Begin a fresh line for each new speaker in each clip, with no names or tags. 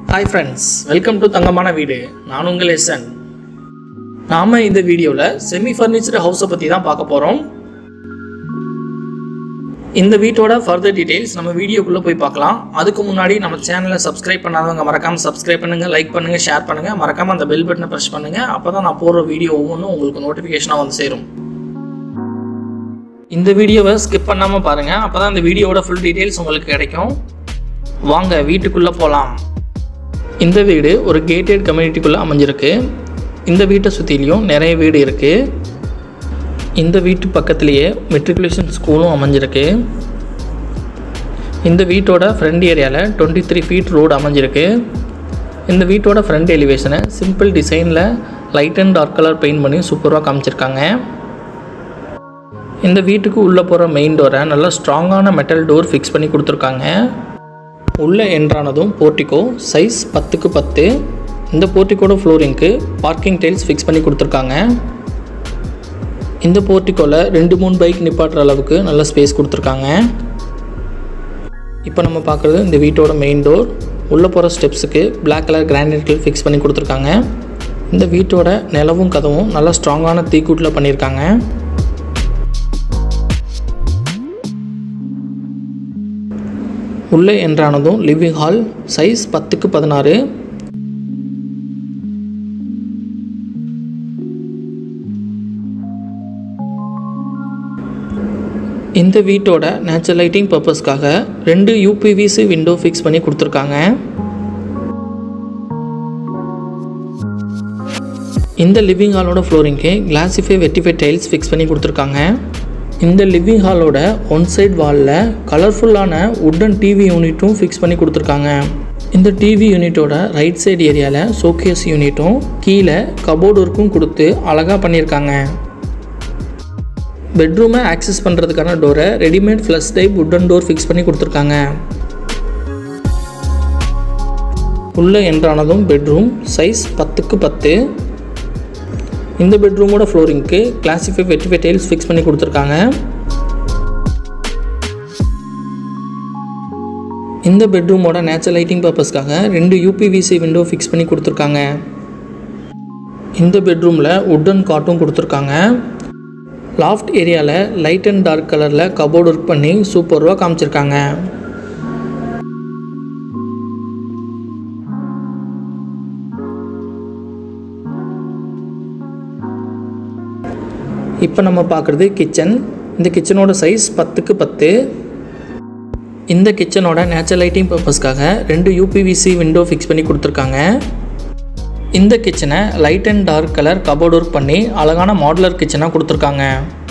Hi friends, welcome to Thangamana Veedu. நான் உங்கள் SN. நாம இந்த வீடியோல செமி ஃபர்னிச்சர்ட் ஹவுஸை பத்தி தான் பார்க்க போறோம். இந்த வீட்டோட ஃபர்தர் டீடைல்ஸ் நம்ம வீடியோக்குள்ள போய் பார்க்கலாம். அதுக்கு முன்னாடி நம்ம சேனலை சப்ஸ்கிரைப் பண்ணாதவங்க மறக்காம சப்ஸ்கிரைப் பண்ணுங்க, லைக் பண்ணுங்க, ஷேர் பண்ணுங்க, மறக்காம அந்த பெல் பட்டனை பிரஸ் பண்ணுங்க. அப்பதான் நான் போடுற வீடியோ ஒவ்வொன்றும் உங்களுக்கு நோட்டிஃபிகேஷனா வந்து சேரும். இந்த வீடியோவை ஸ்கிப் பண்ணாம பாருங்க, அப்பதான் இந்த வீடியோவோட ஃபுல் டீடைல்ஸ் உங்களுக்கு கிடைக்கும். வாங்க வீட்டுக்குள்ள போலாம். இந்த வீடு ஒரு கேட்டட் கம்யூனிட்டிக்குள்ளே அமைஞ்சிருக்கு. இந்த வீட்டை சுற்றிலையும் நிறைய வீடு இருக்குது. இந்த வீட்டு பக்கத்துலேயே மெட்ரிகுலேஷன் ஸ்கூலும் அமைஞ்சிருக்கு. இந்த வீட்டோட ஃப்ரண்ட் ஏரியாவில் 23 ஃபீட் ரோடு அமைஞ்சிருக்கு. இந்த வீட்டோட ஃப்ரண்ட் எலிவேஷனை சிம்பிள் டிசைனில் light and dark colour paint பண்ணி சூப்பராக காமிச்சிருக்காங்க. இந்த வீட்டுக்கு உள்ளே போகிற மெயின் டோரை நல்லா ஸ்ட்ராங்கான மெட்டல் டோர் ஃபிக்ஸ் பண்ணி கொடுத்துருக்காங்க. உள்ளே என்ட்ரானதும் போர்ட்டிகோ சைஸ் 10x10. இந்த போர்ட்டிகோட ஃப்ளோரிங்க்கு பார்க்கிங் டைல்ஸ் ஃபிக்ஸ் பண்ணி கொடுத்துருக்காங்க. இந்த போர்ட்டிகோவில் 2-3 பைக் நிப்பாட்டுற அளவுக்கு நல்ல ஸ்பேஸ் கொடுத்துருக்காங்க. இப்போ நம்ம பார்க்குறது இந்த வீட்டோட மெயின் டோர். உள்ளே போகிற ஸ்டெப்ஸுக்கு பிளாக் கலர் கிரானைட் ஃபிக்ஸ் பண்ணி கொடுத்துருக்காங்க. இந்த வீட்டோட நிலவும் கதவும் நல்லா ஸ்ட்ராங்கான தீக்கூட்டில் பண்ணியிருக்காங்க. உள்ளே என்ட்ரானதும் லிவிங் ஹால் சைஸ் 10x16. இந்த வீட்டோட நேச்சுரல் லைட்டிங் பர்பஸ்க்காக 2 UPVC விண்டோ ஃபிக்ஸ் பண்ணி கொடுத்துருக்காங்க. இந்த லிவிங் ஹாலோட ஃப்ளோரிங்க்கு கிளாசிஃபை வெட்டிஃபை டைல்ஸ் ஃபிக்ஸ் பண்ணி கொடுத்துருக்காங்க. இந்த லிவிங் ஹாலோட ஒன் சைட் வாலில் கலர்ஃபுல்லான வுட்டன் டிவி யூனிட்டும் ஃபிக்ஸ் பண்ணி கொடுத்துருக்காங்க. இந்த டிவி யூனிட்டோட ரைட் சைடு ஏரியாவில் ஷோகேஸ் யூனிட்டும் கீழே கபோர்டு ஒர்க்கும் கொடுத்து அழகாக பண்ணியிருக்காங்க. பெட்ரூமை ஆக்சஸ் பண்ணுறதுக்கான டோரை readymade flush type wooden door fix பண்ணி கொடுத்துருக்காங்க. உள்ளே என்ட்ரானதும் பெட்ரூம் சைஸ் 10x10. இந்த பெட்ரூமோட ஃப்ளோரிங்க்கு கிளாசிஃபை வெட்டிஃபை டைல்ஸ் ஃபிக்ஸ் பண்ணி கொடுத்துருக்காங்க. இந்த பெட்ரூமோட நேச்சுரல் லைட்டிங் பர்பஸ்க்காக 2 UPVC விண்டோ ஃபிக்ஸ் பண்ணி கொடுத்துருக்காங்க. இந்த பெட்ரூமில் வுட்டன் காட்டும் கொடுத்துருக்காங்க. லாஃப்ட் ஏரியாவில் லைட் அண்ட் டார்க் கலரில் கபோர்டு ஒர்க் பண்ணி சூப்பராக காமிச்சிருக்காங்க. இப்போ நம்ம பார்க்குறது கிச்சன். இந்த கிச்சனோட சைஸ் 10x10. இந்த கிச்சனோட நேச்சுரல் லைட்டிங் பர்பஸ்க்காக 2 UPVC விண்டோ ஃபிக்ஸ் பண்ணி கொடுத்துருக்காங்க. இந்த கிச்சனை light and dark colour cupboard work பண்ணி அழகான மாடுலர் கிச்சனாக கொடுத்துருக்காங்க.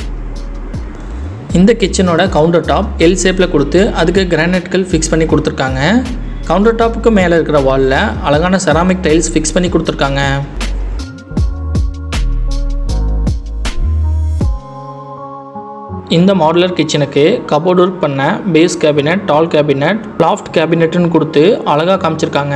இந்த கிச்சனோட கவுண்டர் டாப் எல் ஷேப்பில் கொடுத்து அதுக்கு கிரானைட்கள் ஃபிக்ஸ் பண்ணி கொடுத்துருக்காங்க. கவுண்டர் டாப்புக்கு மேலே இருக்கிற வாலில் அழகான செராமிக் டைல்ஸ் ஃபிக்ஸ் பண்ணி கொடுத்துருக்காங்க. இந்த மாடுலர் கிச்சனுக்கு கபோர்டு ஒர்க் பண்ண base cabinet, tall cabinet, loft கேபினட்னு கொடுத்து அழகாக காமிச்சிருக்காங்க.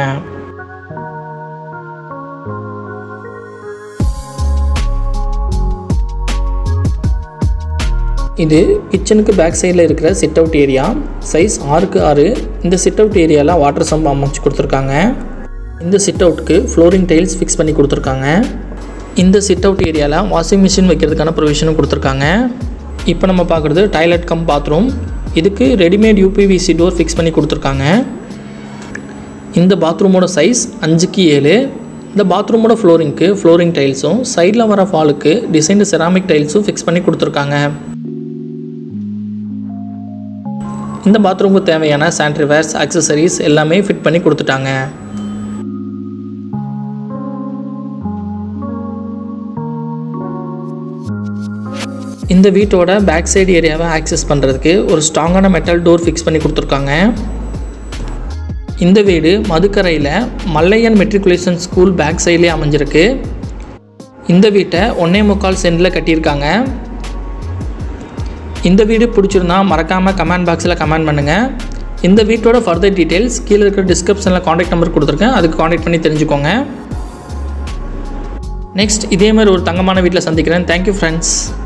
இது கிச்சனுக்கு பேக் சைடில் இருக்கிற sit out area size 6x6. இந்த சிட் அவுட் ஏரியாவில் வாட்டர் சம்ப் அமைச்சு கொடுத்துருக்காங்க. இந்த சிட் அவுட்டுக்கு ஃப்ளோரிங் டைல்ஸ் ஃபிக்ஸ் பண்ணி கொடுத்துருக்காங்க. இந்த சிட் அவுட் ஏரியாவில் வாஷிங் மிஷின் வைக்கிறதுக்கான ப்ரொவிஷனும் கொடுத்துருக்காங்க. இப்போ நம்ம பார்க்குறது டாய்லெட் கம் பாத்ரூம். இதுக்கு ரெடிமேட் UPVC டோர் ஃபிக்ஸ் பண்ணி கொடுத்துருக்காங்க. இந்த பாத்ரூமோட சைஸ் 5x7. இந்த பாத்ரூமோட ஃப்ளோரிங்க்கு ஃப்ளோரிங் டைல்ஸும் சைடில் வர ஃபாலுக்கு டிசைன்டு செராமிக் டைல்ஸும் ஃபிக்ஸ் பண்ணி கொடுத்துருக்காங்க. இந்த பாத்ரூமுக்கு தேவையான சானிட்டரி வேர்ஸ், ஆக்சசரிஸ் எல்லாமே ஃபிட் பண்ணி கொடுத்துட்டாங்க. இந்த வீட்டோட பேக் சைடு ஏரியாவை ஆக்சஸ் பண்ணுறதுக்கு ஒரு ஸ்ட்ராங்கான மெட்டல் டோர் ஃபிக்ஸ் பண்ணி கொடுத்துருக்காங்க. இந்த வீடு மதுக்கரையில் மல்லையன் மெட்ரிகுலேஷன் ஸ்கூல் பேக் சைட்லேயே அமைஞ்சிருக்கு. இந்த வீட்டை 1.25 சென்டில் கட்டியிருக்காங்க. இந்த வீடு பிடிச்சிருந்தா மறக்காமல் கமெண்ட் பாக்ஸில் கமெண்ட் பண்ணுங்கள். இந்த வீட்டோட ஃபர்தர் டீட்டெயில்ஸ் கீழே இருக்கிற டிஸ்கிரிப்ஷனில் காண்டாக்ட் நம்பர் கொடுத்துருக்கேன், அதுக்கு காண்டாக்ட் பண்ணி தெரிஞ்சுக்கோங்க. நெக்ஸ்ட் இதே மாதிரி ஒரு தங்கமான வீட்டில் சந்திக்கிறேன். Thank you friends.